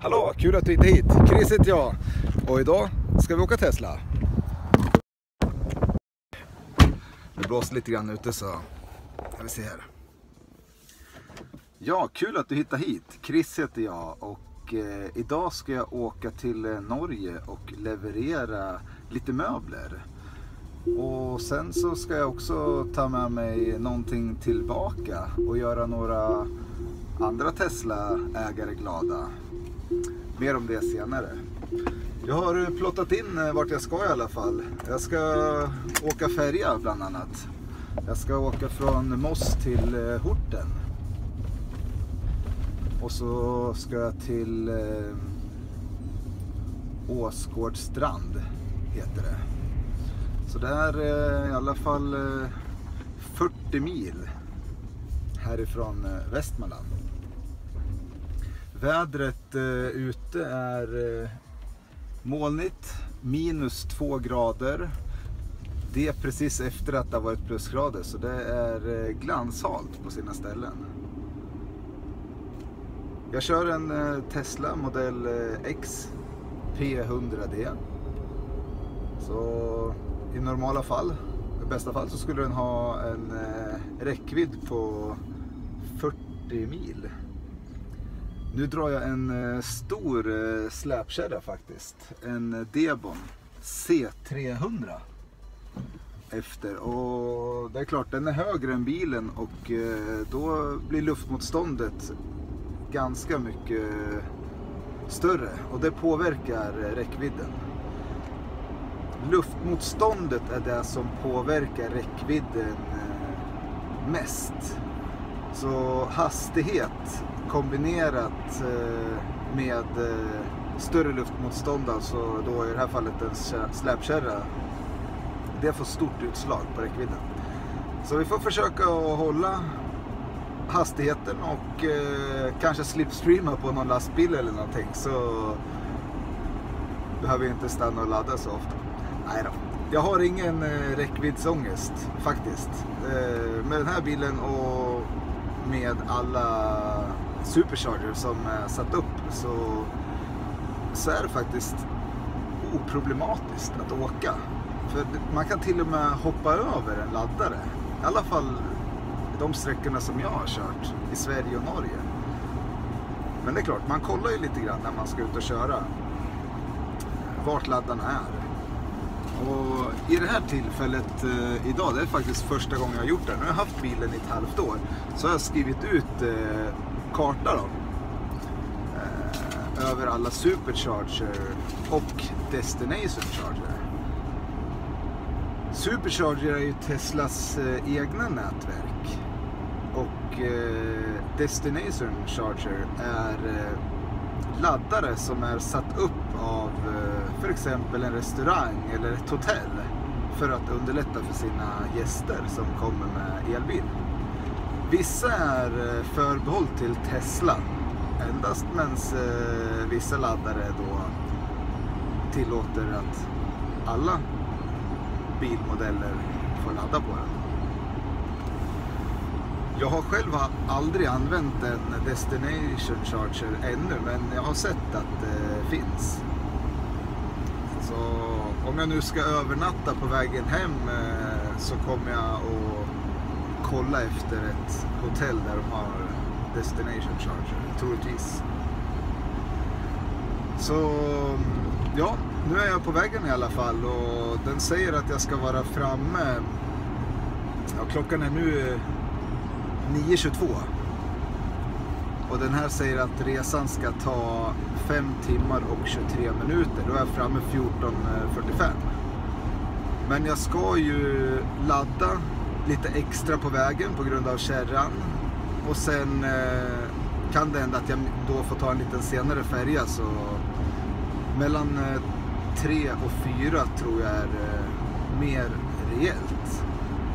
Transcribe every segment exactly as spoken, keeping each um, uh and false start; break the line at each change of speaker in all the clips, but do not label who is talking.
Hallå, kul att du hittade hit. Chris heter jag. Och idag ska vi åka Tesla. Det blåser lite grann ute så jag vill se här. Ja, kul att du hittade hit. Chris heter jag och eh, idag ska jag åka till eh, Norge och leverera lite möbler. Och sen så ska jag också ta med mig någonting tillbaka och göra några andra Tesla-ägare glada. Mer om det senare. Jag har plottat in vart jag ska i alla fall. Jag ska åka färja bland annat. Jag ska åka från Moss till Horten. Och så ska jag till eh, Åsgårdstrand heter det. Så det är eh, i alla fall eh, fyrtio mil härifrån eh, Västmanland. Vädret eh, ute är eh, molnigt, minus två grader. Det är precis efter att det har varit plusgrader, så det är eh, glanshalt på sina ställen. Jag kör en eh, Tesla modell eh, X P hundra D. Så i normala fall, i bästa fall, så skulle den ha en eh, räckvidd på fyrtio mil. Nu drar jag en eh, stor eh, släpkärra faktiskt. En Debon C trehundra efter. Och det är klart, den är högre än bilen och eh, då blir luftmotståndet ganska mycket större. Och det påverkar räckvidden. Luftmotståndet är det som påverkar räckvidden eh, mest. Så hastighet kombinerat med större luftmotstånd, alltså då i det här fallet en släpkärra, det får stort utslag på räckvidden. Så vi får försöka att hålla hastigheten och eh, kanske slipstreama på någon lastbil eller någonting, så behöver vi inte stanna och ladda så ofta. Nej då. Jag har ingen eh, räckviddsångest faktiskt. Eh, med den här bilen och med alla supercharger som är satt upp så, så är det faktiskt oproblematiskt att åka. För man kan till och med hoppa över en laddare. I alla fall de sträckorna som jag har kört i Sverige och Norge. Men det är klart, man kollar ju lite grann när man ska ut och köra vart laddarna är. Och i det här tillfället eh, idag, det är faktiskt första gången jag har gjort det. Nu har jag haft bilen i ett halvt år. Så har jag skrivit ut eh, karta då. Eh, över alla supercharger och destination charger. Supercharger är ju Teslas eh, egna nätverk. Och eh, destination charger är eh, laddare som är satt upp av eh, för exempel en restaurang eller ett hotell för att underlätta för sina gäster som kommer med elbil. Vissa är eh, förbehåll till Tesla endast, medan eh, vissa laddare då tillåter att alla bilmodeller får ladda på den. Jag har själv aldrig använt en destination charger ännu, men jag har sett att det finns. Så om jag nu ska övernatta på vägen hem så kommer jag att kolla efter ett hotell där de har destination charger, troligtvis. Så ja, nu är jag på vägen i alla fall och den säger att jag ska vara framme. Ja, klockan är nu nio tjugotvå och den här säger att resan ska ta fem timmar och tjugotre minuter. Då är jag framme fjorton fyrtiofem. Men jag ska ju ladda lite extra på vägen på grund av kärran, och sen eh, kan det hända att jag då får ta en liten senare färja, så mellan eh, tre och fyra tror jag är eh, mer rejält.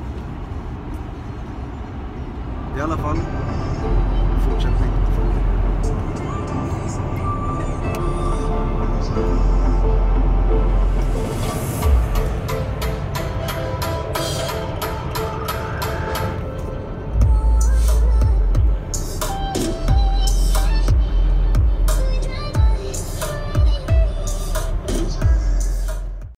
I alla fall, fortsättning.